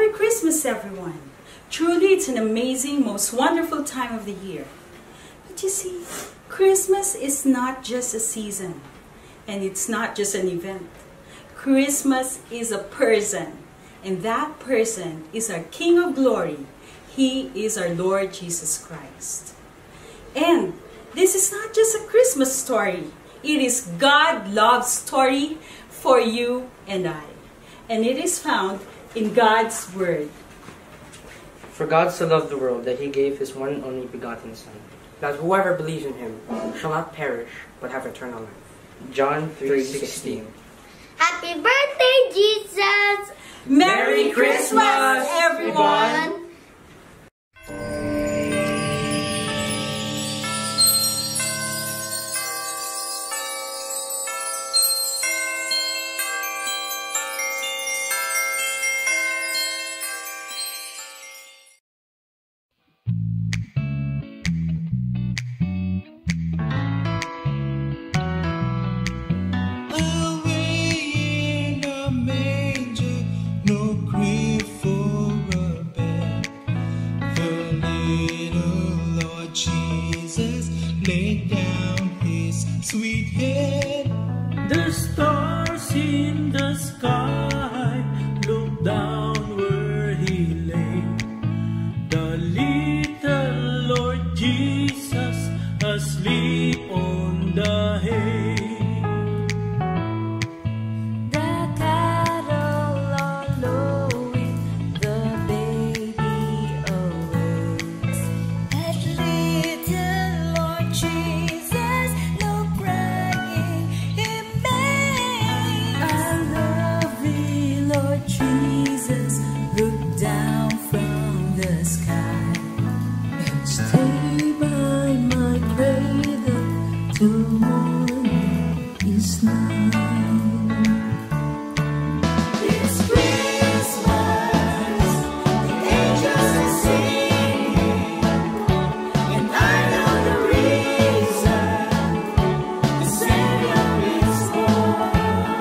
Merry Christmas, everyone. Truly, it's an amazing, most wonderful time of the year. But you see, Christmas is not just a season, and it's not just an event. Christmas is a person, and that person is our King of Glory. He is our Lord Jesus Christ. And this is not just a Christmas story. It is God's love story for you and I. And it is found in God's Word. For God so loved the world that He gave His one and only begotten Son, that whoever believes in Him shall not perish, but have eternal life. John 3:16. Happy birthday, Jesus! Merry Christmas, everyone! The stars in the sky look down where He lay. The little Lord Jesus asleep on the hay. The cattle are lowing, the baby awakes. That little Lord Jesus, no crying He made. Our lovely Lord Jesus, look down from the sky and stay by my cradle till morning is nigh. It's Christmas, the angels are singing, and I know the reason, the Savior is born.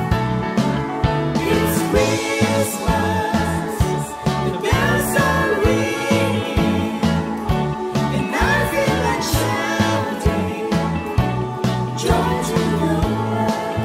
It's Christmas, the bells are ringing, and I feel like shouting joy to the world.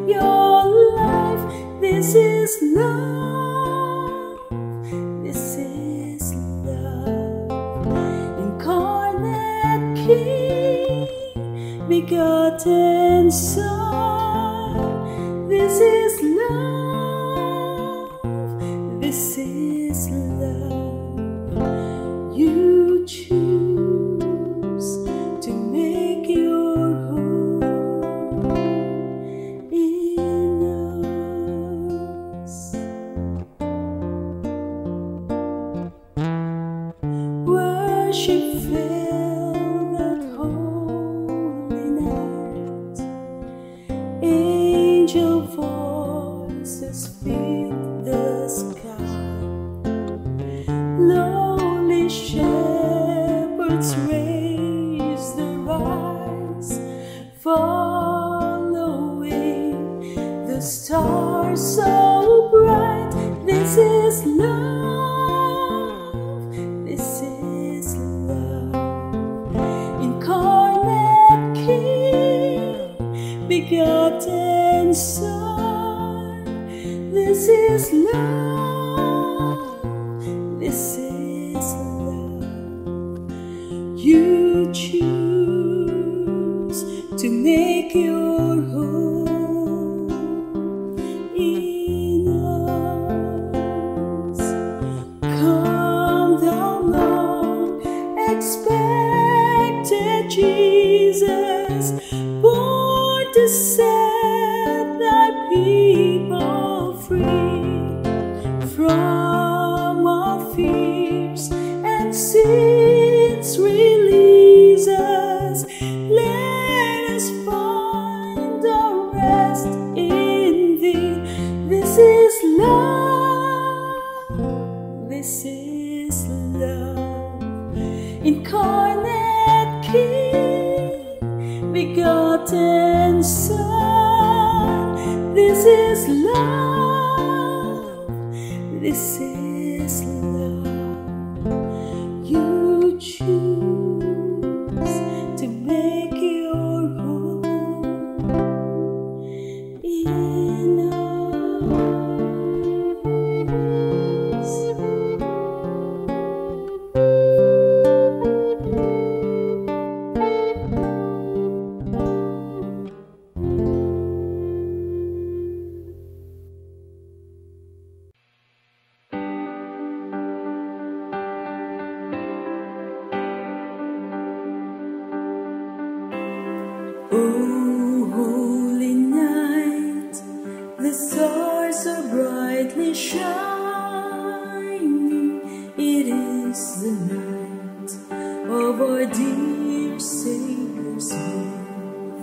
your life. This is love. This is love. Incarnate King, begotten Son. This is love. This is love. You choose to make your home in us. Worship filled that holy night. Angel voices fill the sky. Lonely shepherds raise their eyes, following the stars so bright. This is love. This is love. Incarnate King, begotten Son. This is love. This is love. You choose to make your home in us. Come thou long expected Jesus, born to set thy people free from all fears and sins. Release us, let us find our rest in thee. This is love. This is love. Incarnate King, begotten Son. This is love. This is love. You choose to make your home in us. Oh, holy night, the stars are brightly shining. It is the night of our dear Savior's birth.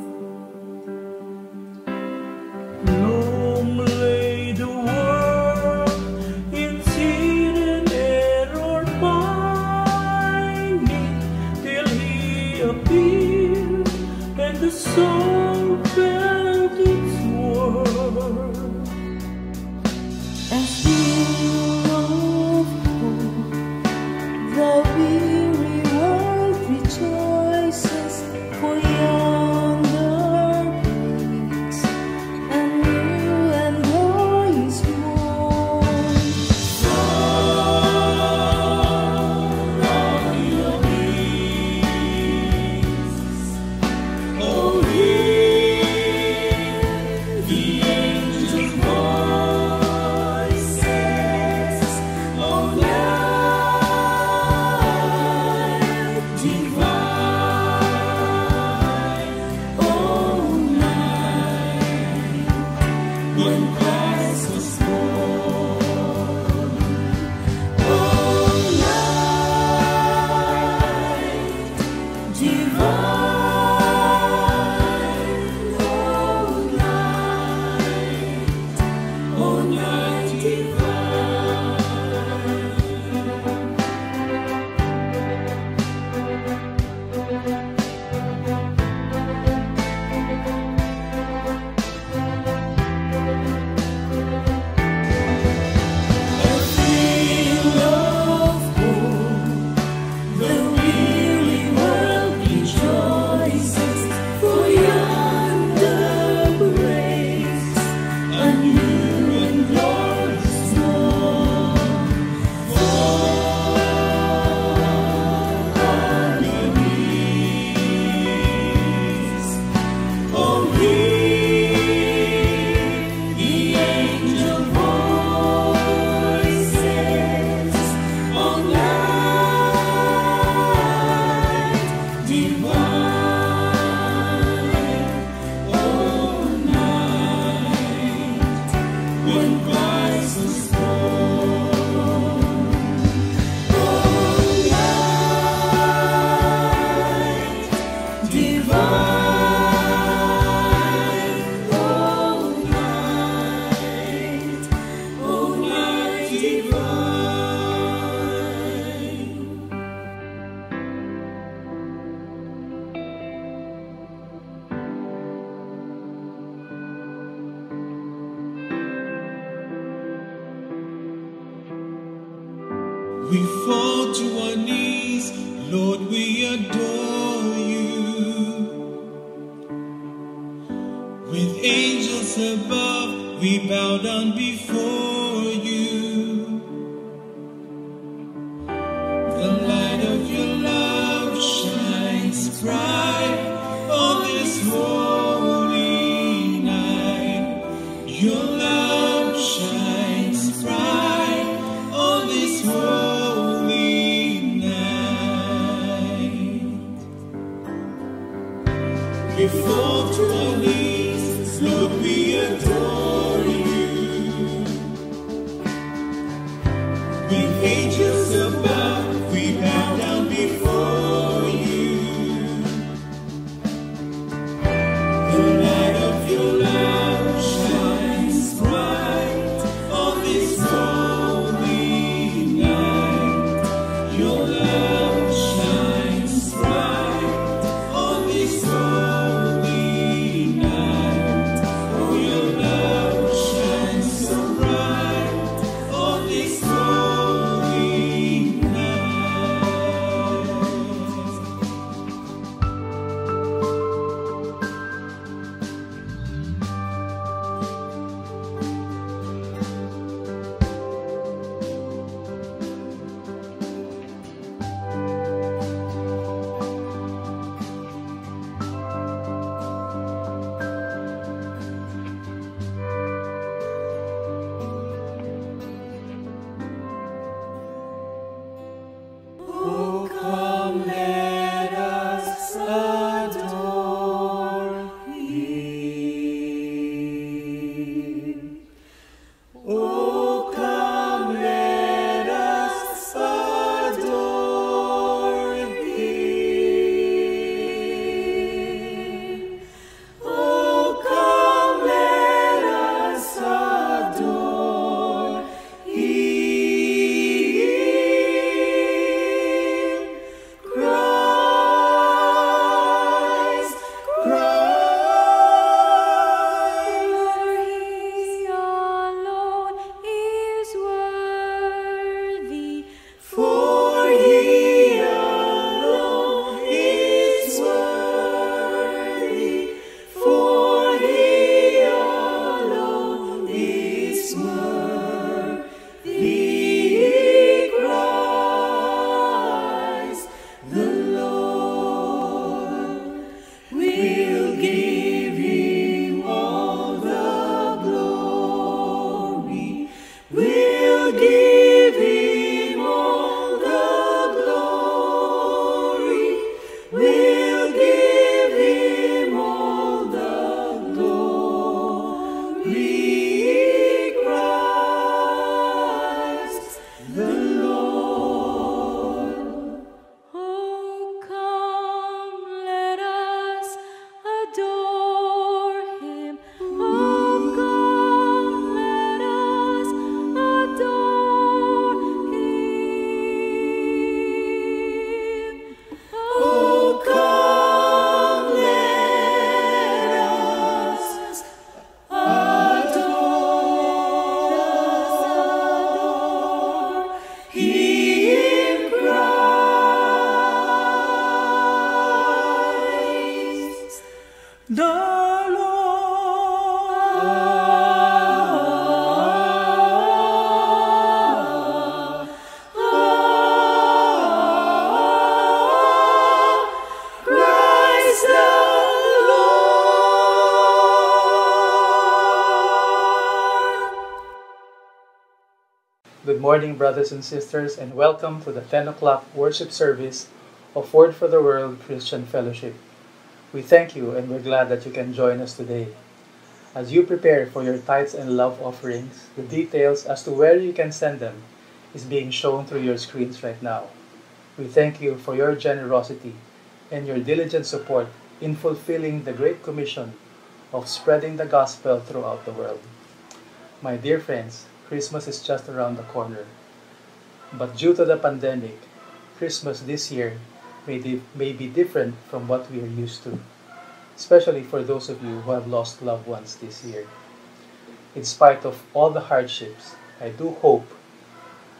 Long lay the world in sin and error pining, till He appeared and the soul felt its worth. As full of hope, the weary world rejoices, for yonder breaks a new and glorious morn. Fall on your knees, oh, hear the angel voices, oh, night divine, oh, night when Christ was born, oh, night divine, oh, night divine. We fall to our knees, Lord, we adore you. With angels above, we bow down before you. The light of your love shines bright on this holy night. Your love shines bright on this holy night. We fall to our knees, Lord, we adore you. With angels above, we bow down before you. The light of your love shines bright on this holy night. Your love shines bright on this holy night. Oh, your love shines so bright on this holy night. Oh, come, let us adore Him. Oh, come, let us adore Him. Oh, come, let us adore Him. Christ, for He alone is worthy. For He alone is worthy. Christ, the Lord, will give Him all the glory. We'll give Him all the glory. We'll give Him all the glory. Christ, the Lord. Oh, come, let us adore Him. Oh, come, let us adore Him. Oh, come, let us adore Him, Christ, the Lord. Christ the Lord. Good morning, brothers and sisters, and welcome to the 10 o'clock worship service of Word for the World Christian Fellowship. We thank you and we're glad that you can join us today. As you prepare for your tithes and love offerings, the details as to where you can send them is being shown through your screens right now. We thank you for your generosity and your diligent support in fulfilling the Great Commission of spreading the gospel throughout the world. My dear friends, Christmas is just around the corner. But due to the pandemic, Christmas this year may be different from what we are used to, especially for those of you who have lost loved ones this year. In spite of all the hardships, I do hope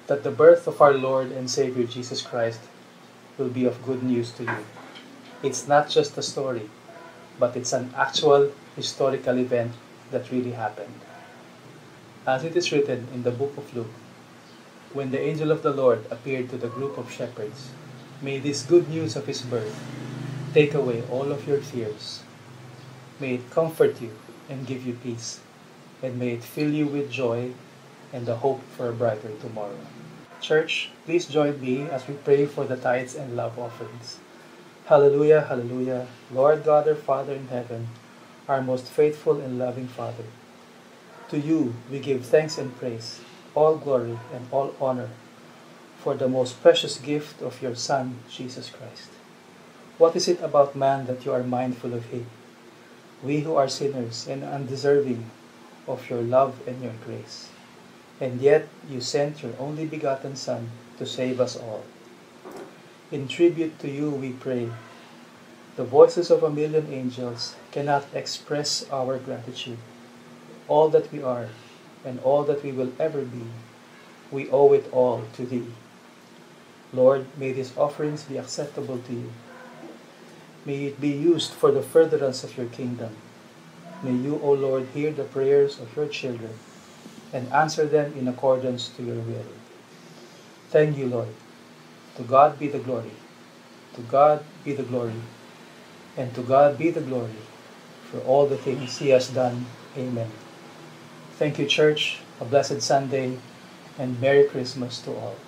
that the birth of our Lord and Savior Jesus Christ will be of good news to you. It's not just a story, but it's an actual historical event that really happened. As it is written in the book of Luke, when the angel of the Lord appeared to the group of shepherds, may this good news of his birth take away all of your fears. May it comfort you and give you peace, and may it fill you with joy and the hope for a brighter tomorrow. Church, please join me as we pray for the tithes and love offerings. Hallelujah, hallelujah. Lord God, our Father in heaven, our most faithful and loving Father, to you we give thanks and praise, all glory and all honor for the most precious gift of your Son, Jesus Christ. What is it about man that you are mindful of him? We who are sinners and undeserving of your love and your grace. And yet you sent your only begotten Son to save us all. In tribute to you we pray. The voices of 1,000,000 angels cannot express our gratitude. All that we are and all that we will ever be, we owe it all to thee. Lord, may these offerings be acceptable to you. May it be used for the furtherance of your kingdom. May you, O Lord, hear the prayers of your children and answer them in accordance to your will. Thank you, Lord. To God be the glory. To God be the glory. And to God be the glory for all the things he has done. Amen. Thank you, church. A blessed Sunday and Merry Christmas to all.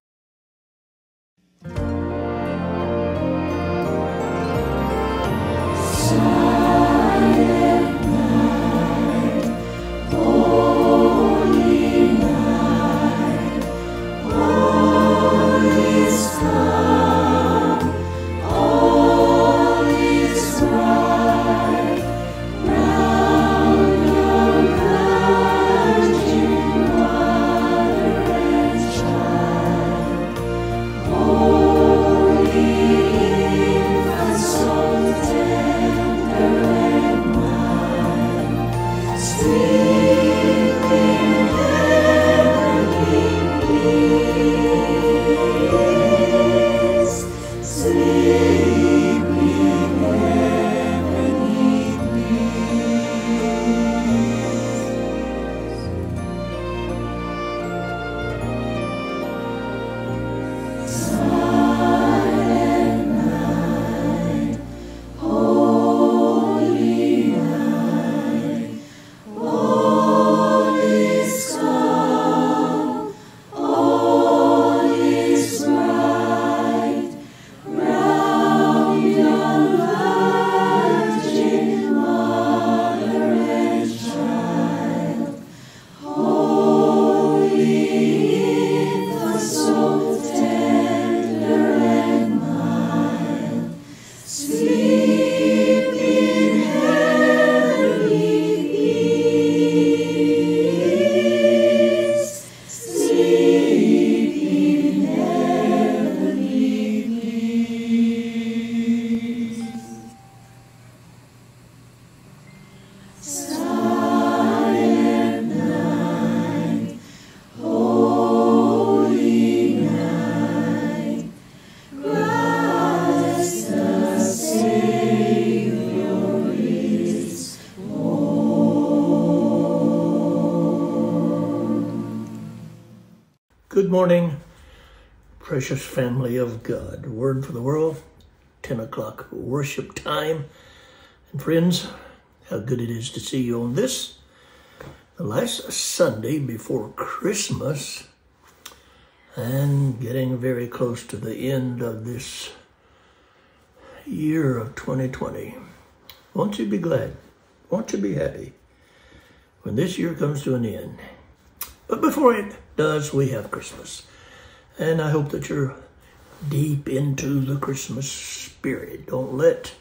Good morning, precious family of God. Word for the world, 10 o'clock worship time. And friends, how good it is to see you on this, the last Sunday before Christmas, and getting very close to the end of this year of 2020. Won't you be glad? Won't you be happy when this year comes to an end? But before it does, we have Christmas. And I hope that you're deep into the Christmas spirit. Don't let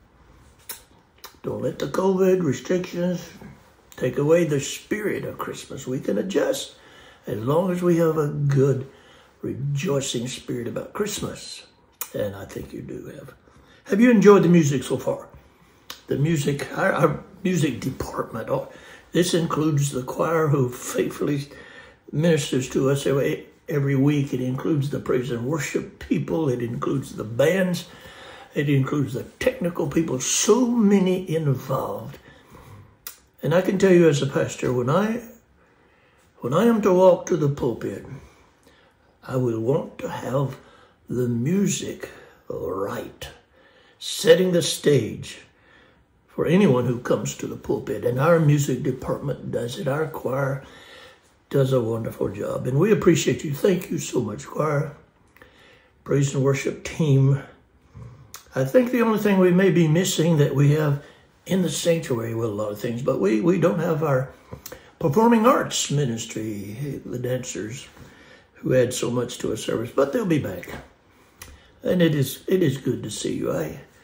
the COVID restrictions take away the spirit of Christmas. We can adjust as long as we have a good, rejoicing spirit about Christmas. And I think you do have. Have you enjoyed the music so far? The music, our music department. This includes the choir who faithfully ministers to us every week. It includes the praise and worship people. It includes the bands. It includes the technical people. So many involved. And I can tell you as a pastor, when I am to walk to the pulpit, I will want to have the music right, setting the stage for anyone who comes to the pulpit. And our music department does it. Our choir does a wonderful job. And we appreciate you. Thank you so much, choir, praise and worship team. I think the only thing we may be missing that we have in the sanctuary, well, a lot of things, but we don't have our performing arts ministry, the dancers who add so much to a service, but they'll be back. And it is good to see you.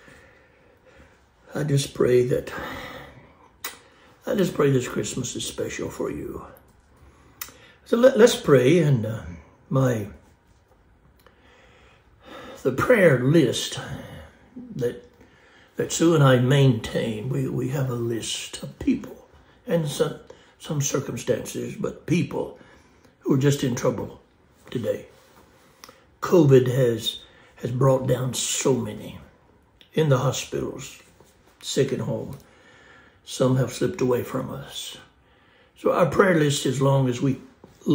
I just pray that this Christmas is special for you. So let's pray. And the prayer list that Sue and I maintain, we have a list of people and some circumstances, but people who are just in trouble today. COVID has brought down so many in the hospitals, sick at home. Some have slipped away from us. So our prayer list is long as we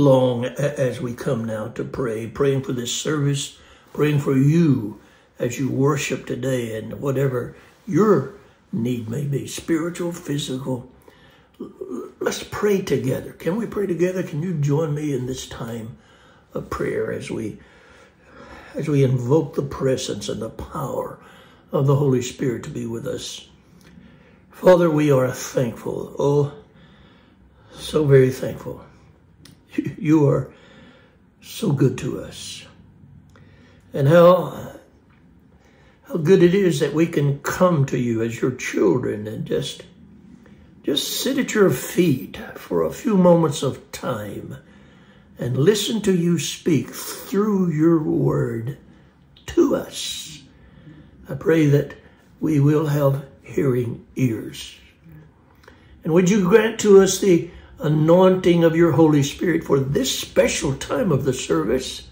come now to pray, praying for this service, praying for you as you worship today, and whatever your need may be, spiritual, physical. Let's pray together. Can we pray together? Can you join me in this time of prayer as we invoke the presence and the power of the Holy Spirit to be with us? Father, we are thankful. Oh, so very thankful. You are so good to us. And how good it is that we can come to you as your children and just sit at your feet for a few moments of time and listen to you speak through your word to us. I pray that we will have hearing ears. And would you grant to us the anointing of your Holy Spirit for this special time of the service?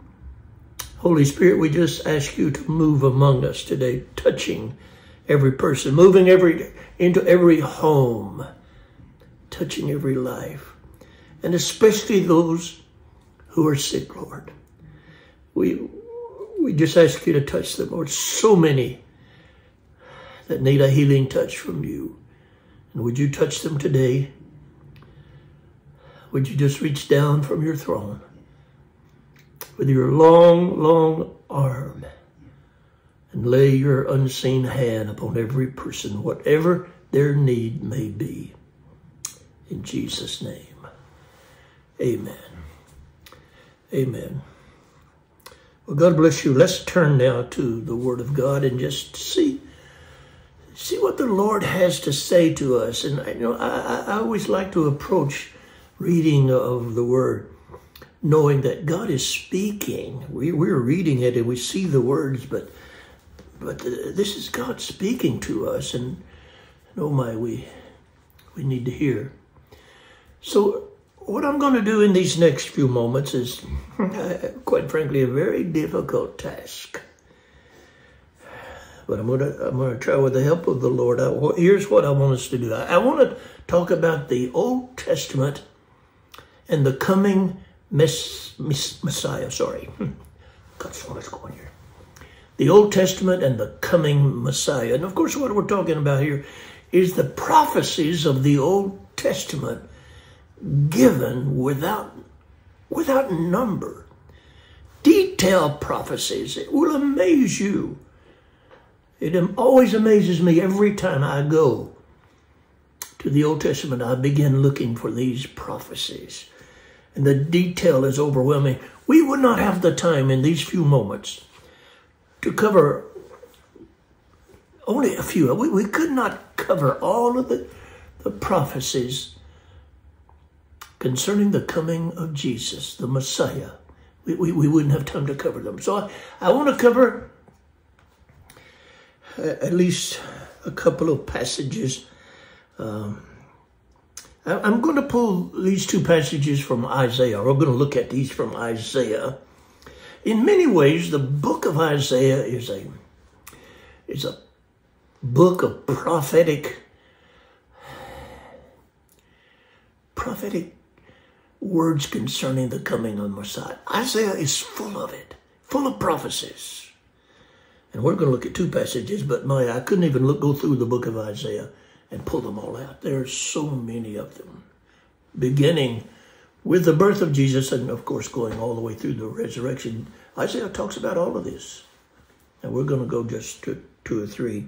Holy Spirit, we just ask you to move among us today, touching every person, moving into every home, touching every life, and especially those who are sick, Lord. We just ask you to touch them, Lord. So many that need a healing touch from you. And would you touch them today? Would you just reach down from your throne with your long, long arm and lay your unseen hand upon every person, whatever their need may be. In Jesus' name, amen. Amen. Well, God bless you. Let's turn now to the Word of God and just see what the Lord has to say to us. And I always like to approach reading of the Word knowing that God is speaking. We're reading it and we see the words, but this is God speaking to us, and oh my, we need to hear. So what I'm going to do in these next few moments is, quite frankly, a very difficult task. But I'm going to try with the help of the Lord. Here's what I want us to do. I want to talk about the Old Testament and the coming Messiah. Sorry. Got so much going here. The Old Testament and the coming Messiah. And of course, what we're talking about here is the prophecies of the Old Testament given without number. Detailed prophecies. It will amaze you. It always amazes me every time I go to the Old Testament. I begin looking for these prophecies. And the detail is overwhelming. We would not have the time in these few moments to cover only a few. We could not cover all of the prophecies concerning the coming of Jesus, the Messiah. We wouldn't have time to cover them. So I want to cover at least a couple of passages I'm going to pull these two passages from Isaiah. We're going to look at these from Isaiah. In many ways, the book of Isaiah is a book of prophetic words concerning the coming of Messiah. Isaiah is full of it, full of prophecies. And we're going to look at two passages, but I couldn't even go through the book of Isaiah and pull them all out. There are so many of them, beginning with the birth of Jesus and, of course, going all the way through the resurrection. Isaiah talks about all of this. And we're going to go just to two or three.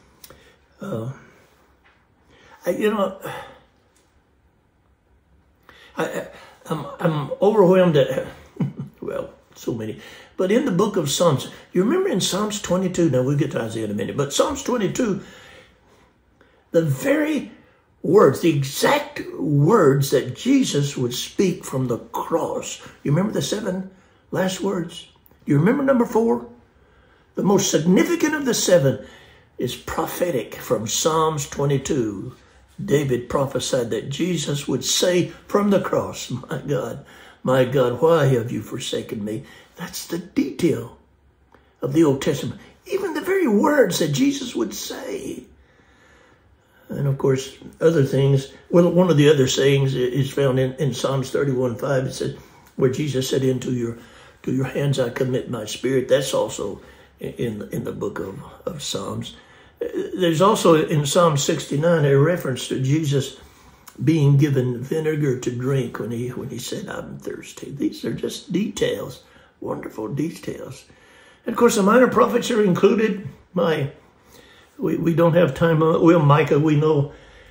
I'm overwhelmed at, well, so many. But in the book of Psalms, you remember in Psalms 22, now we'll get to Isaiah in a minute, but Psalms 22, the very words, the exact words that Jesus would speak from the cross. You remember the 7 last words? You remember number 4? The most significant of the 7 is prophetic from Psalms 22. David prophesied that Jesus would say from the cross, my God, why have you forsaken me? That's the detail of the Old Testament. Even the very words that Jesus would say. And of course, other things. Well, one of the other sayings is found in Psalms 31:5. It says, where Jesus said, into your hands I commit my spirit. That's also in the book of Psalms. There's also in Psalm 69 a reference to Jesus being given vinegar to drink when he said, I'm thirsty. These are just details, wonderful details. And of course, the minor prophets are included. We don't have time. Well, Micah, we know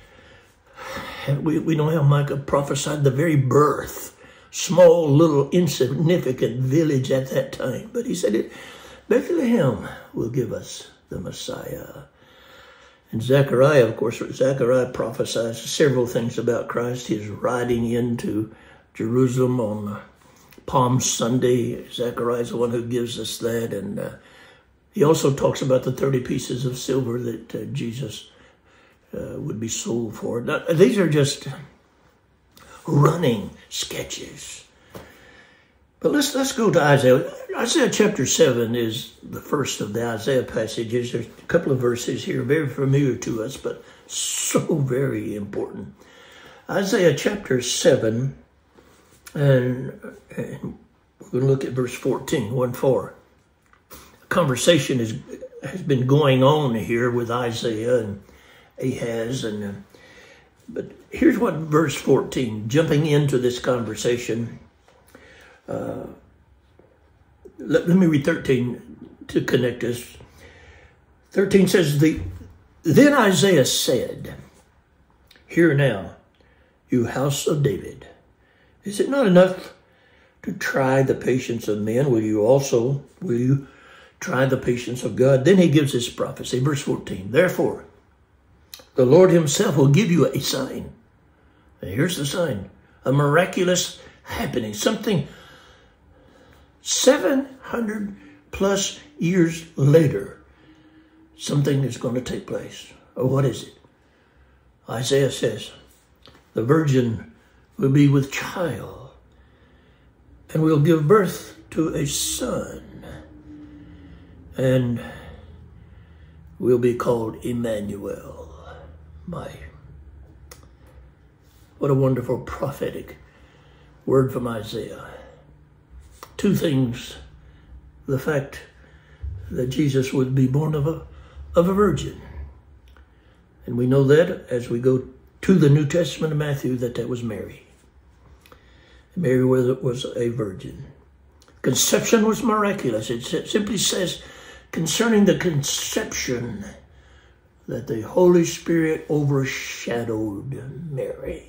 how Micah prophesied the very birth, small, little, insignificant village at that time. But he said, Bethlehem will give us the Messiah. And Zechariah, of course, Zechariah prophesies several things about Christ. His riding into Jerusalem on Palm Sunday. Zechariah is the one who gives us that. And he also talks about the 30 pieces of silver that Jesus would be sold for. Now, these are just running sketches. But let's go to Isaiah. Isaiah chapter 7 is the first of the Isaiah passages. There's a couple of verses here, very familiar to us, but so very important. Isaiah chapter 7, and we're going to look at verse 14, 1-4. A conversation has been going on here with Isaiah and Ahaz, but here's what verse 14, jumping into this conversation. Let me read 13 to connect us. 13 says, Then Isaiah said, Hear now, you house of David. Is it not enough to try the patience of men? Will you try the patience of God? Then he gives his prophecy. Verse 14, Therefore, the Lord himself will give you a sign. And here's the sign. A miraculous happening. Something 700 plus years later, something is going to take place. Oh, what is it? Isaiah says, the virgin will be with child and will give birth to a son and will be called Emmanuel. What a wonderful prophetic word from Isaiah. Two things. The fact that Jesus would be born of a virgin. And we know that as we go to the New Testament of Matthew, that was Mary. Mary was a virgin. Conception was miraculous. It simply says concerning the conception that the Holy Spirit overshadowed Mary.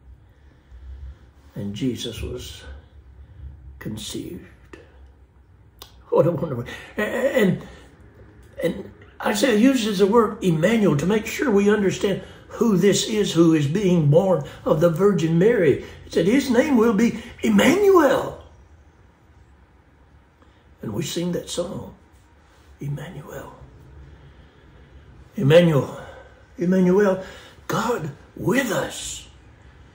And Jesus was conceived. What a wonderful. And Isaiah uses the word Emmanuel to make sure we understand who this is who is being born of the Virgin Mary. He said his name will be Emmanuel. And we sing that song, Emmanuel. Emmanuel, God with us.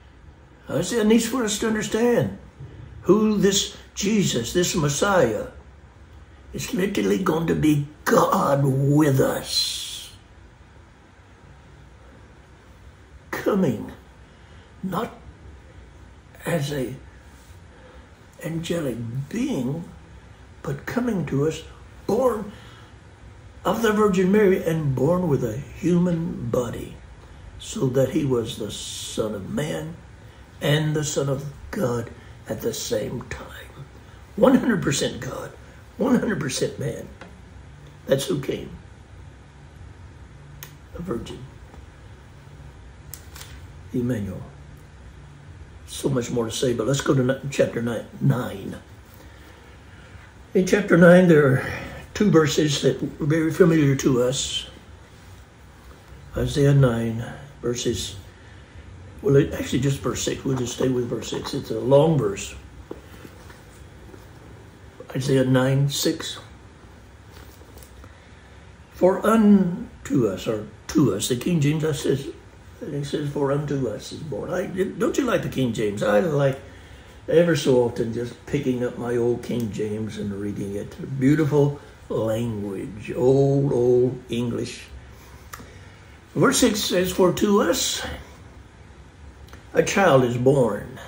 It needs for us to understand who this Jesus, this Messiah, is literally going to be God with us. Coming, not as a angelic being, but coming to us, born of the Virgin Mary and born with a human body, so that he was the Son of Man and the Son of God at the same time. 100% God, 100% man. That's who came. A virgin. Emmanuel. So much more to say, but let's go to chapter 9. In chapter 9, there are two verses that are very familiar to us. Isaiah 9, verses, well, actually just verse 6. We'll just stay with verse 6. It's a long verse. Isaiah 9, 6. For unto us, or to us, the King James, it says, for unto us is born. Don't you like the King James? I like ever so often just picking up my old King James and reading it. Beautiful language, old English. Verse 6 says, for to us a child is born.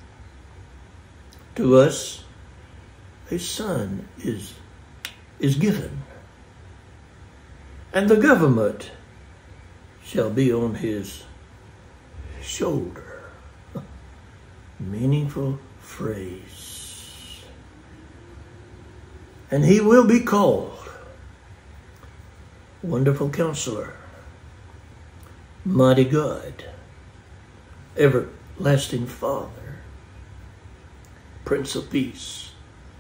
To us a son is given. And the government shall be on his shoulder. Meaningful phrase. And he will be called Wonderful Counselor, Mighty God, Everlasting Father, Prince of Peace.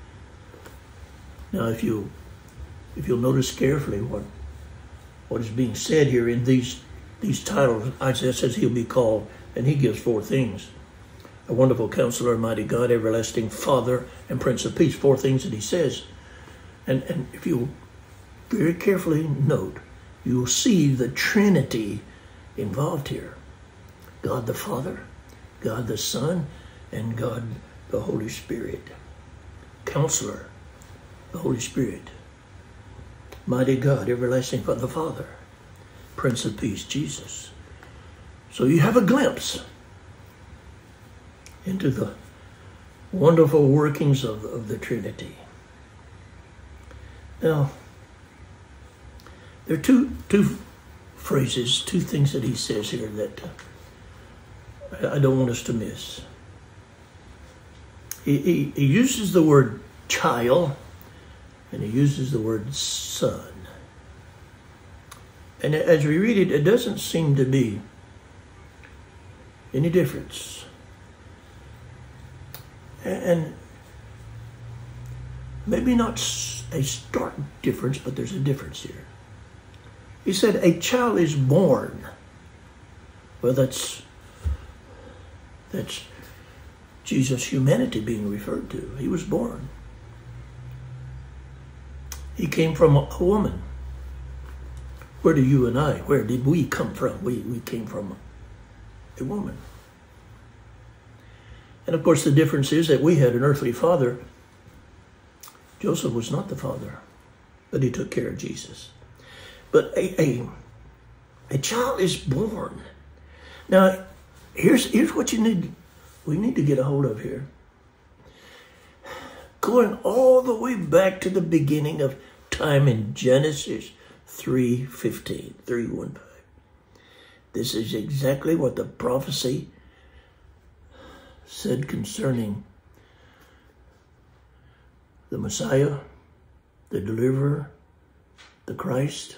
Now, if you'll notice carefully what is being said here in these titles, Isaiah says he'll be called, and he gives four things: a Wonderful Counselor, Mighty God, Everlasting Father, and Prince of Peace. Four things that he says. And if you very carefully note, you'll see the Trinity involved here. God the Father, God the Son, and God the Holy Spirit. Counselor, the Holy Spirit. Mighty God, Everlasting Father, the Father. Prince of Peace, Jesus. So you have a glimpse into the wonderful workings of the Trinity. Now, there are two phrases, two things that he says here that I don't want us to miss. He uses the word child, and he uses the word son. And as we read it, it doesn't seem to be any difference. And maybe not a stark difference, but there's a difference here. He said, a child is born. Well, that's Jesus' humanity being referred to. He was born. He came from a woman. Where do you and I, where did we come from? We came from a woman. And of course the difference is that we had an earthly father. Joseph was not the father, but he took care of Jesus. But a child is born. Now, here's what we need to get a hold of here. Going all the way back to the beginning of time in Genesis 3:15. This is exactly what the prophecy said concerning the Messiah, the deliverer, the Christ.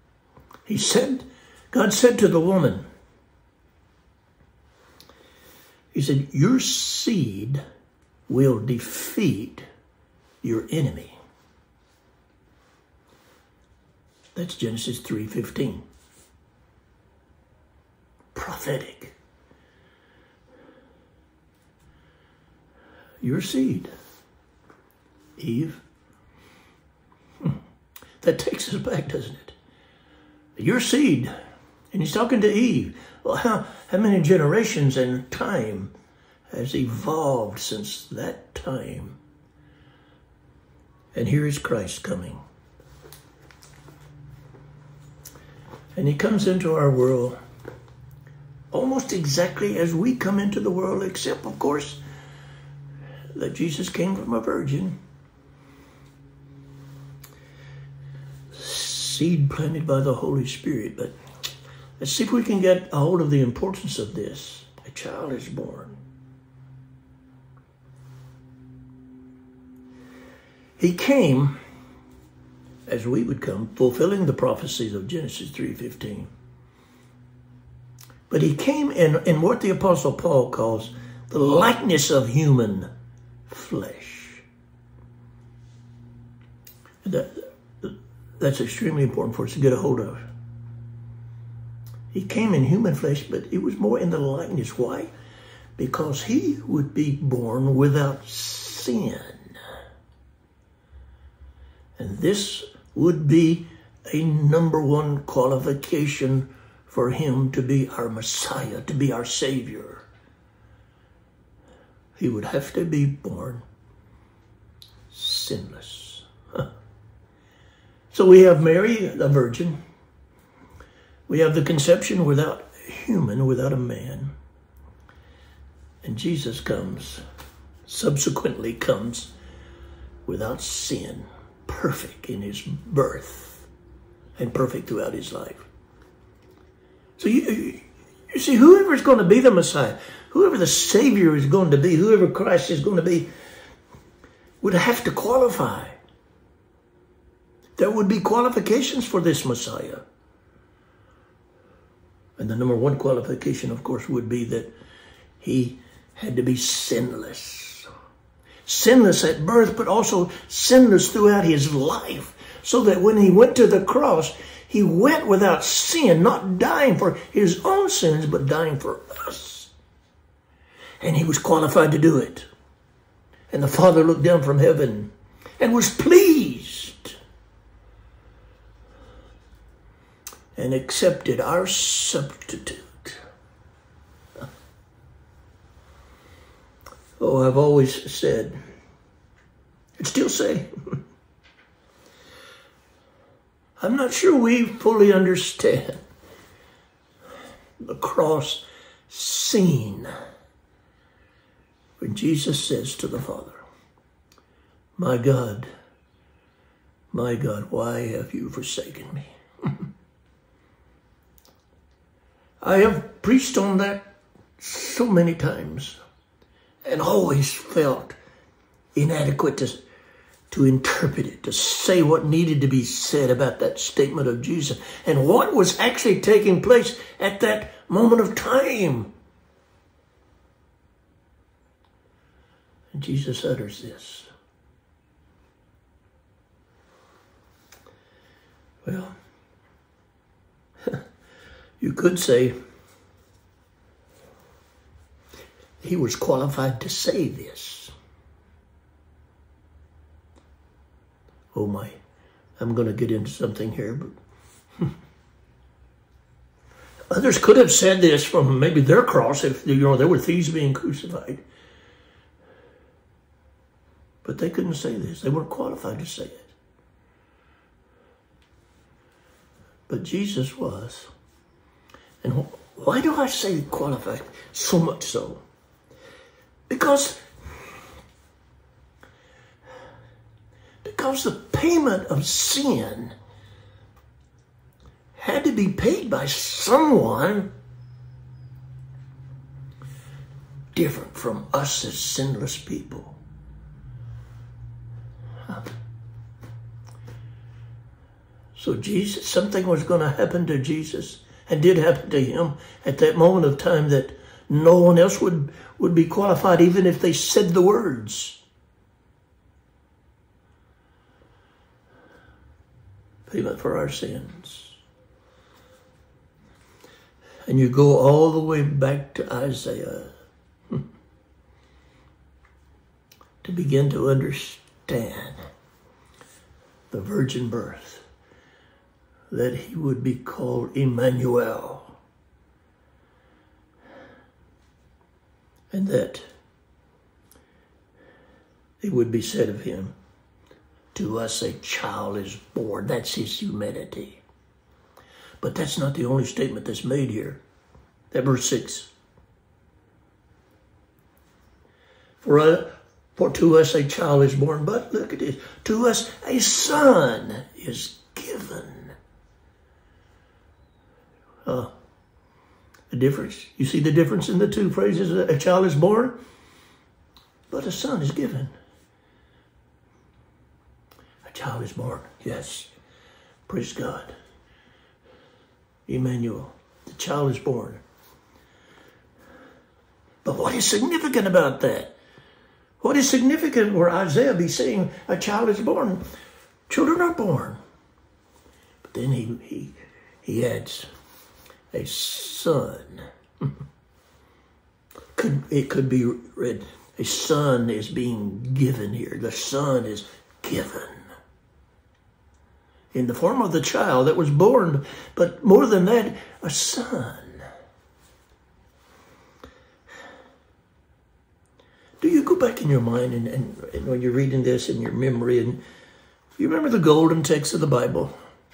God said to the woman, he said, your seed will defeat your enemy. That's Genesis 3:15. Prophetic. Your seed, Eve. That takes us back, doesn't it? Your seed. And he's talking to Eve. Well, how many generations and time has evolved since that time. And here is Christ coming. And he comes into our world almost exactly as we come into the world, except, of course, that Jesus came from a virgin. Seed planted by the Holy Spirit. But let's see if we can get a hold of the importance of this. A child is born. He came, as we would come, fulfilling the prophecies of Genesis 3:15. But he came in what the Apostle Paul calls the likeness of human flesh. That's extremely important for us to get a hold of. He came in human flesh, but it was more in the likeness. Why? Because he would be born without sin. And this would be a number one qualification for him to be our Messiah, to be our Savior. He would have to be born sinless. So we have Mary, the virgin. We have the conception without human, without a man. And Jesus subsequently comes without sin, perfect in his birth and perfect throughout his life. So you see, whoever is going to be the Messiah, whoever the Savior is going to be, whoever Christ is going to be, would have to qualify. There would be qualifications for this Messiah. And the number one qualification, of course, would be that he had to be sinless. Sinless at birth, but also sinless throughout his life. So that when he went to the cross, he went without sin, not dying for his own sins, but dying for us. And he was qualified to do it. And the Father looked down from heaven and was pleased and accepted our substitute. Oh, I've always said, and still say, I'm not sure we fully understand the cross scene when Jesus says to the Father, my God, why have you forsaken me? I have preached on that so many times and always felt inadequate to interpret it, to say what needed to be said about that statement of Jesus and what was actually taking place at that moment of time. And Jesus utters this. Well, you could say he was qualified to say this. Oh my, I'm going to get into something here, but others could have said this from maybe their cross if there were thieves being crucified. But they couldn't say this. They weren't qualified to say it. But Jesus was. And why do I say qualified so much so? Because the payment of sin had to be paid by someone different from us as sinless people. So Jesus, something was going to happen to Jesus, and did happen to him at that moment of time that no one else would be qualified, even if they said the words. Payment for our sins. And you go all the way back to Isaiah to begin to understand the virgin birth, that he would be called Emmanuel, and that it would be said of him, to us a child is born. That's his humanity. But that's not the only statement that's made here. That verse 6. For to us a child is born, but look at this, to us a son is given. The difference. You see the difference in the two phrases? A child is born, but a son is given. A child is born, yes. Praise God. Emmanuel, the child is born. But what is significant about that? What is significant where Isaiah be saying a child is born? Children are born. But then he adds a son. It could be read, a son is being given here. The son is given. In the form of the child that was born, but more than that, a son. Do you go back in your mind and when you're reading this in your memory, and you remember the golden text of the Bible?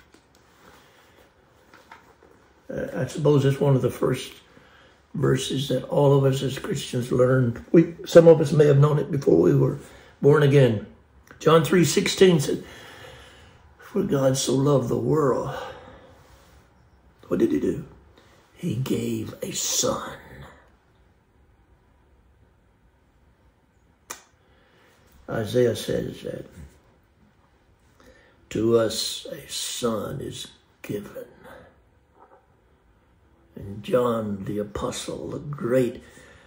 I suppose it's one of the first verses that all of us as Christians learned. Some of us may have known it before we were born again. John 3:16 said, for God so loved the world. What did he do? He gave a son. Isaiah says that to us a son is given. And John the apostle, the great,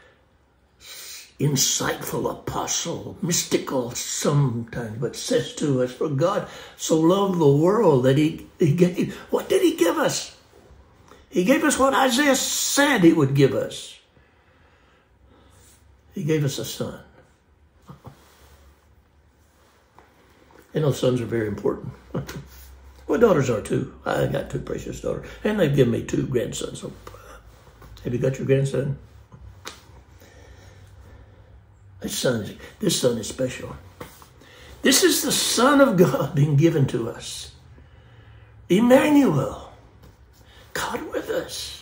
insightful apostle, mystical sometimes, but says to us, for God so loved the world that he gave. What did he give us? He gave us what Isaiah said he would give us. He gave us a son. You know, sons are very important. Well, daughters are too. I got two precious daughters. And they've given me two grandsons. So, have you got your grandson? This son is special. This is the Son of God being given to us. Emmanuel. God with us.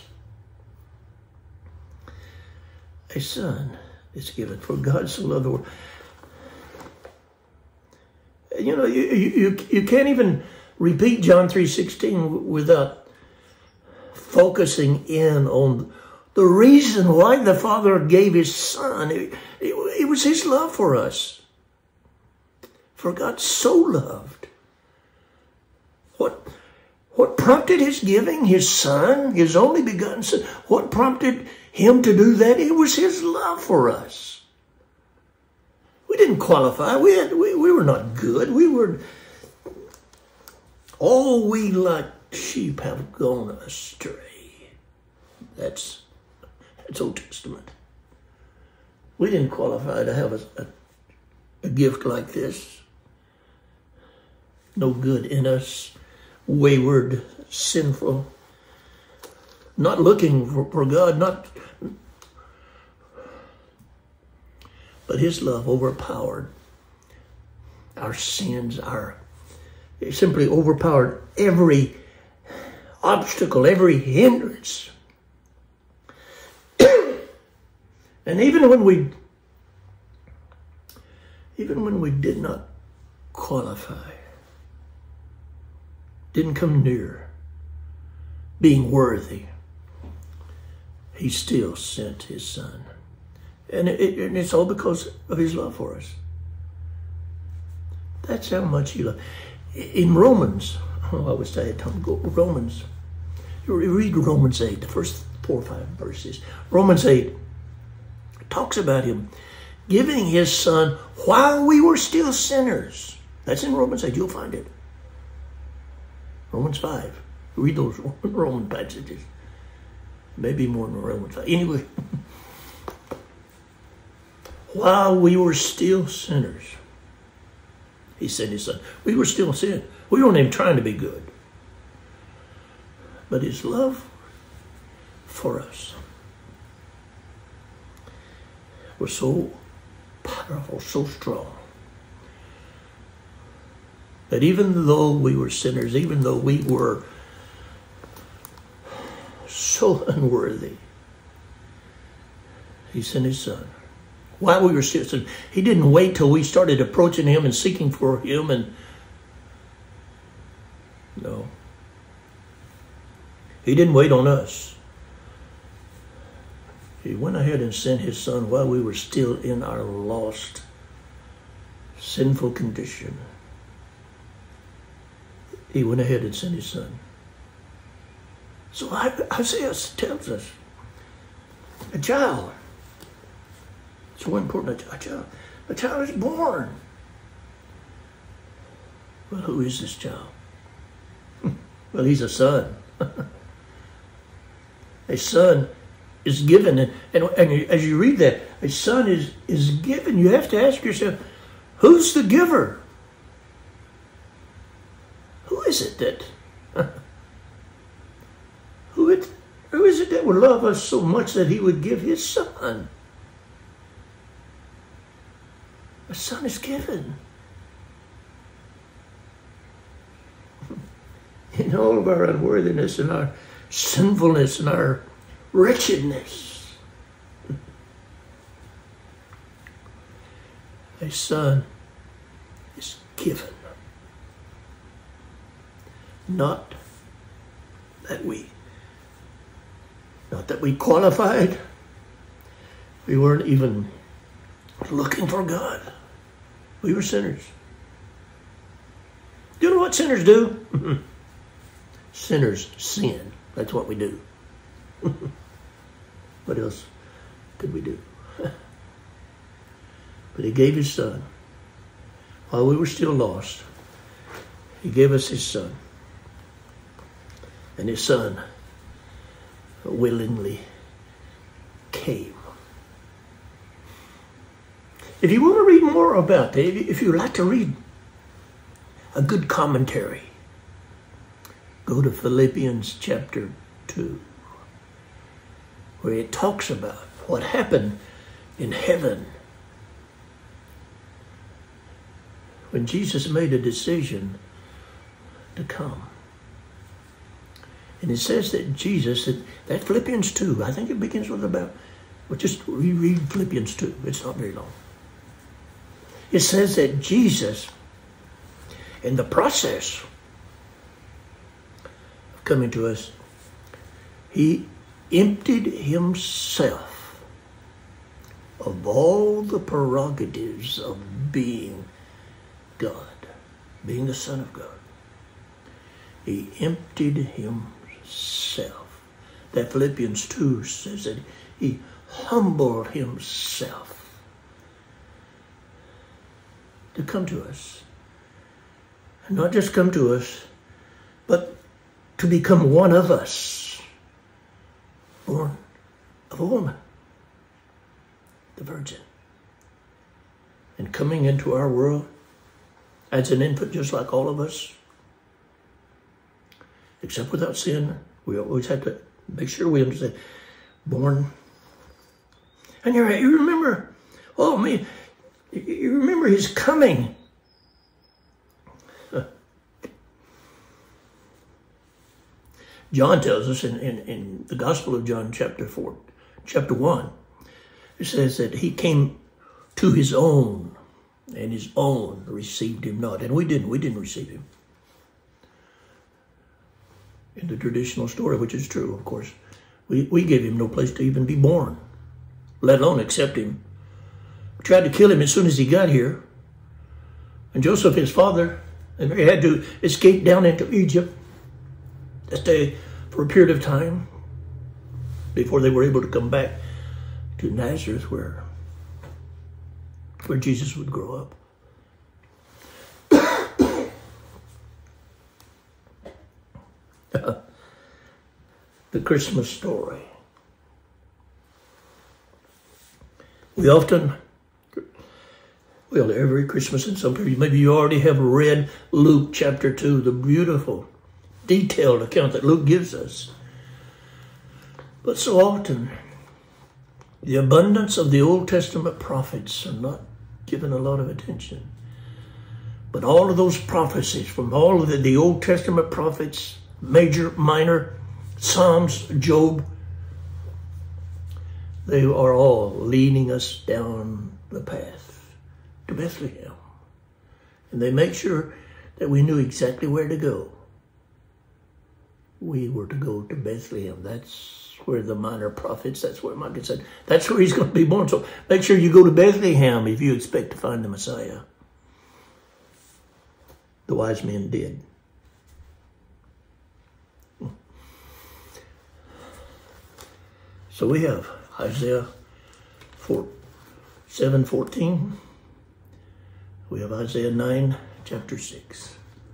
A son is given. For God so loved the world. You know, you can't even repeat John 3:16 without focusing in on the reason why the Father gave his Son. It was his love for us. For God so loved. What prompted his giving his Son, his only begotten Son? What prompted him to do that? It was his love for us. We didn't qualify. We were not good. All we like sheep have gone astray. That's Old Testament. We didn't qualify to have a gift like this. No good in us. Wayward, sinful. Not looking for God, but his love overpowered our sins, it simply overpowered every obstacle, every hindrance. And even when we did not qualify, didn't come near being worthy, he still sent his Son. And it's all because of his love for us. That's how much he loved. In Romans, I was telling you, go to Romans. You read Romans 8, the first 4 or 5 verses. Romans 8 talks about him giving his Son while we were still sinners. That's in Romans 8. You'll find it. Romans 5. Read those Roman passages. Maybe more than Romans 5. Anyway. While we were still sinners, he sent his Son. We were still sin. We weren't even trying to be good. But his love for us was so powerful, so strong. That even though we were sinners, even though we were so unworthy, he sent his son. While we were still sinners, he didn't wait till we started approaching him and seeking for him. And no, he didn't wait on us. He went ahead and sent his son while we were still in our lost, sinful condition. He went ahead and sent his son. So Isaiah tells us, a child. It's so important, a child is born. Well, who is this child? Well, he's a son. A son is given. And as you read that, a son is given. You have to ask yourself, who's the giver? Who is it that... Who is it that would love us so much that he would give his son? A son is given. In all of our unworthiness and our sinfulness and our wretchedness, a son is given. Not that we qualified. We weren't even looking for God. We were sinners. Do you know what sinners do? Sinners sin. That's what we do. What else could we do? But he gave his son. While we were still lost, he gave us his son. And his son willingly came. If you want to read more about that, if you like to read a good commentary, go to Philippians chapter 2, where it talks about what happened in heaven when Jesus made a decision to come. And it says that Jesus, that Philippians 2, I think it begins with about, well, just read Philippians 2. It's not very long. It says that Jesus, in the process of coming to us, he emptied himself of all the prerogatives of being God, being the Son of God. He emptied himself. That Philippians 2 says that he humbled himself to come to us. And not just come to us, but to become one of us, born of a woman, the Virgin, and coming into our world as an infant just like all of us, except without sin. We always have to make sure we understand. Born. And you remember, oh man, you remember his coming. John tells us in the Gospel of John chapter 1, it says that he came to his own, and his own received him not. And we didn't receive him. In the traditional story, which is true, of course, we gave him no place to even be born, let alone accept him. We tried to kill him as soon as he got here. And Joseph, his father, and Mary had to escape down into Egypt to stay for a period of time before they were able to come back to Nazareth, where Jesus would grow up. The Christmas story. We often, well, every Christmas, and some people, maybe you already have read Luke chapter 2, the beautiful, detailed account that Luke gives us. But so often, the abundance of the Old Testament prophets are not given a lot of attention. But all of those prophecies from all of the Old Testament prophets, major, minor, Psalms, Job, they are all leading us down the path to Bethlehem. And they make sure that we knew exactly where to go. We were to go to Bethlehem. That's where the minor prophets, that's where Micah said, that's where he's going to be born. So make sure you go to Bethlehem if you expect to find the Messiah. The wise men did. So we have Isaiah 7:14. We have Isaiah 9, chapter 6.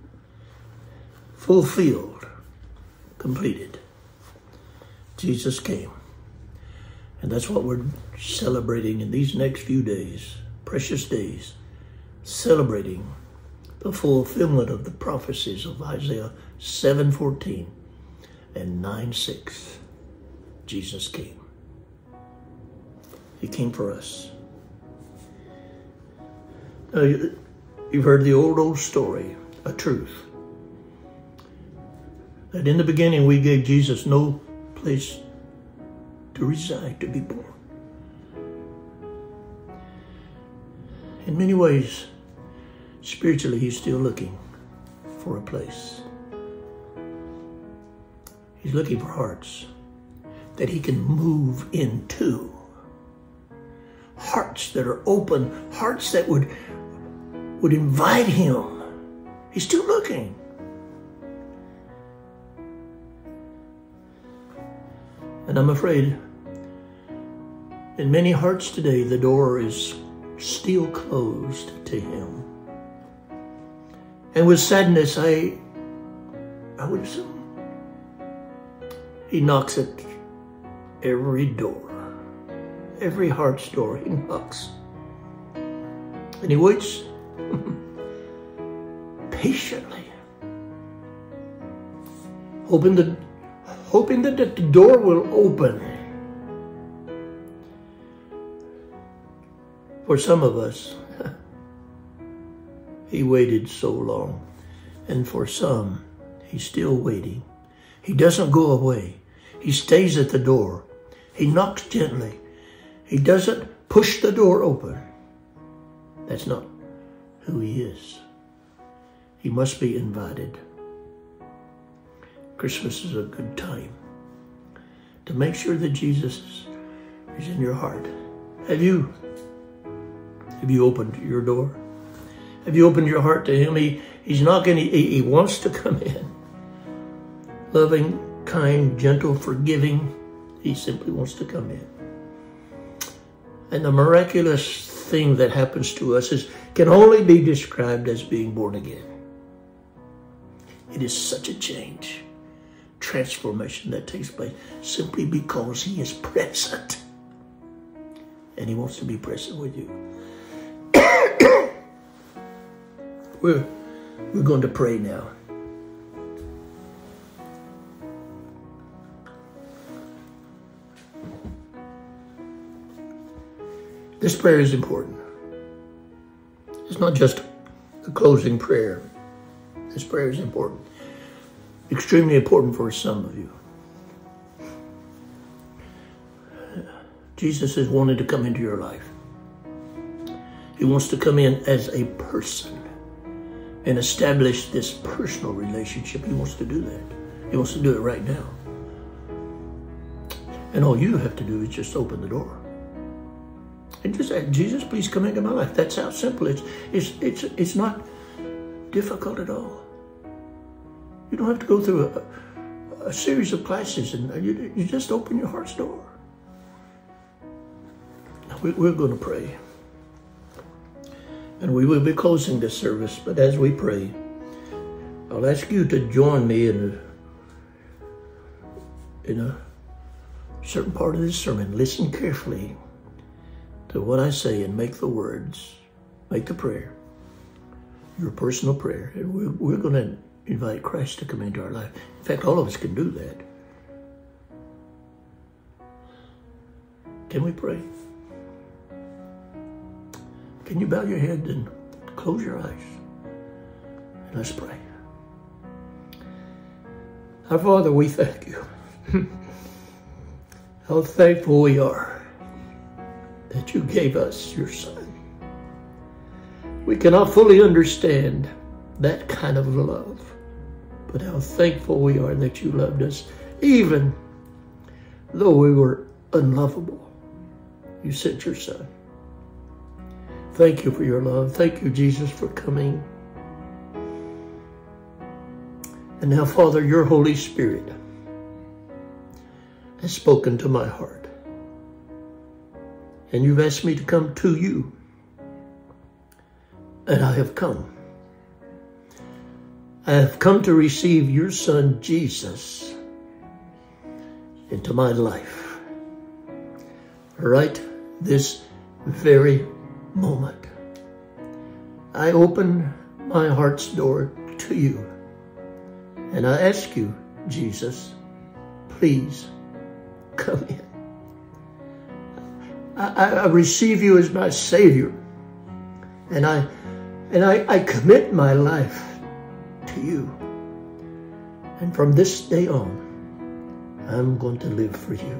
Fulfilled, completed. Jesus came. And that's what we're celebrating in these next few days, precious days, celebrating the fulfillment of the prophecies of Isaiah 7:14 and 9:6. Jesus came. He came for us. Now, you've heard the old story, a truth. That in the beginning we gave Jesus no place to reside, to be born. In many ways, spiritually, he's still looking for a place. He's looking for hearts that he can move into. Hearts that are open, hearts that would invite him. He's still looking. And I'm afraid in many hearts today, the door is still closed to him. And with sadness, I would assume he knocks at every door, every heart's door he knocks. And he waits patiently, hoping that the door will open. For some of us, he waited so long. And for some, he's still waiting. He doesn't go away. He stays at the door. He knocks gently. He doesn't push the door open. That's not who he is. He must be invited. Christmas is a good time to make sure that Jesus is in your heart. Have you opened your door? Have you opened your heart to him? He's knocking. He wants to come in. Loving, kind, gentle, forgiving. He simply wants to come in. And the miraculous thing that happens to us can only be described as being born again. It is such a change, transformation that takes place simply because he is present. And he wants to be present with you. We're going to pray now. This prayer is important. It's not just a closing prayer. This prayer is important. Extremely important for some of you. Jesus is wanting to come into your life. He wants to come in as a person and establish this personal relationship. He wants to do that. He wants to do it right now. And all you have to do is just open the door. And just say, Jesus, please come into my life. That's how simple it is. It's not difficult at all. You don't have to go through a series of classes, and you just open your heart's door. We're going to pray. And we will be closing this service, but as we pray, I'll ask you to join me in a certain part of this sermon. Listen carefully to what I say and make the words, make the prayer, your personal prayer. And we're going to invite Christ to come into our life. In fact, all of us can do that. Can we pray? Can you bow your head and close your eyes? Let's pray. Our Father, we thank you. How thankful we are that you gave us your Son. We cannot fully understand that kind of love, but how thankful we are that you loved us, even though we were unlovable. You sent your Son. Thank you for your love. Thank you, Jesus, for coming. And now, Father, your Holy Spirit has spoken to my heart. And you've asked me to come to you. And I have come. I have come to receive your Son, Jesus, into my life. Right this very moment, I open my heart's door to you. And I ask you, Jesus, please come in. I receive you as my Savior. And I commit my life to you. And from this day on, I'm going to live for you.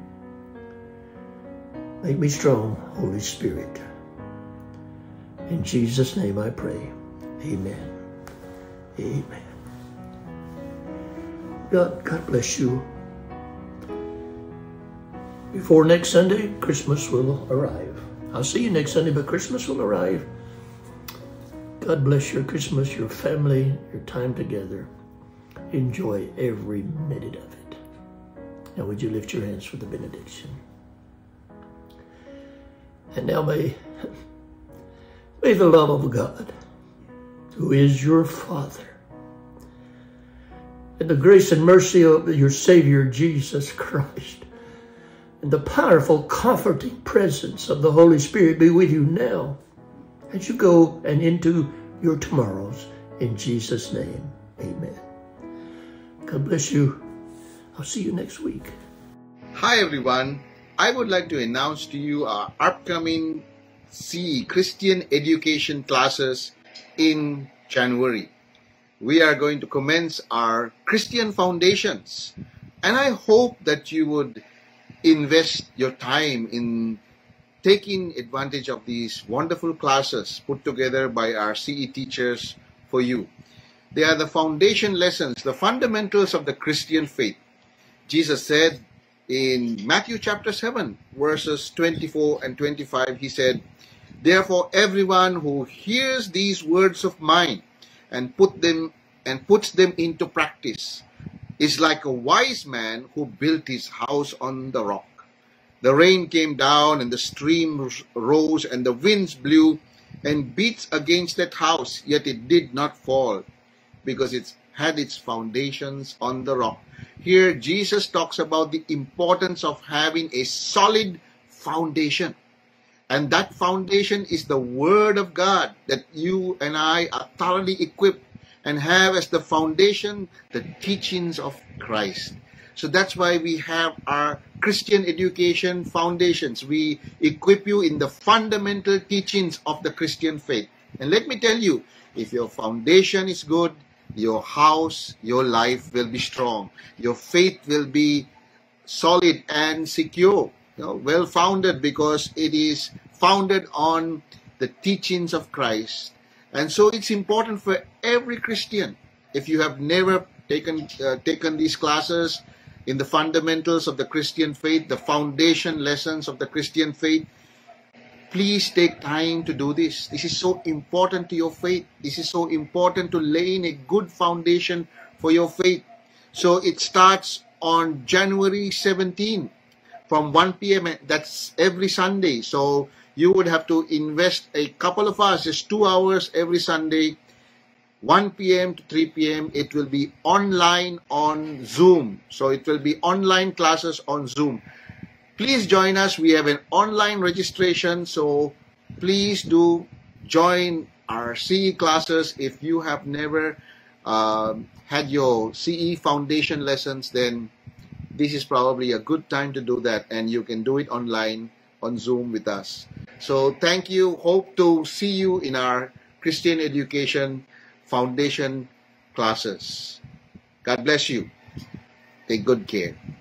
Make me strong, Holy Spirit. In Jesus' name I pray. Amen. Amen. God bless you. Before next Sunday, Christmas will arrive. I'll see you next Sunday, but Christmas will arrive. God bless your Christmas, your family, your time together. Enjoy every minute of it. Now would you lift your hands for the benediction? And now may the love of God, who is your Father, and the grace and mercy of your Savior, Jesus Christ, and the powerful, comforting presence of the Holy Spirit be with you now as you go and into your tomorrows. In Jesus' name, amen. God bless you. I'll see you next week. Hi everyone. I would like to announce to you our upcoming CE, Christian Education classes in January. We are going to commence our Christian Foundations. And I hope that you would invest your time in taking advantage of these wonderful classes put together by our CE teachers for you. They are the foundation lessons, the fundamentals of the Christian faith. Jesus said in Matthew chapter 7, verses 24 and 25, he said, "Therefore everyone who hears these words of mine and puts them into practice is like a wise man who built his house on the rock. The rain came down and the streams rose and the winds blew and beat against that house, yet it did not fall because it had its foundations on the rock." Here Jesus talks about the importance of having a solid foundation. And that foundation is the Word of God, that you and I are thoroughly equipped and have as the foundation the teachings of Christ. So that's why we have our Christian Education Foundations. We equip you in the fundamental teachings of the Christian faith. And let me tell you, if your foundation is good, your house, your life will be strong. Your faith will be solid and secure, well founded, because it is founded on the teachings of Christ. And so it's important for every Christian. If you have never taken these classes in the fundamentals of the Christian faith, the foundation lessons of the Christian faith, please take time to do this. This is so important to your faith. This is so important to laying a good foundation for your faith. So it starts on January 17 from 1 p.m. That's every Sunday. So you would have to invest a couple of hours, just 2 hours every Sunday, 1 p.m. to 3 p.m. It will be online on Zoom. So it will be online classes on Zoom. Please join us. We have an online registration. So please do join our CE classes. If you have never had your CE foundation lessons, then this is probably a good time to do that. And you can do it online on Zoom with us. So thank you. Hope to see you in our Christian Education foundation classes. God bless you. Take good care.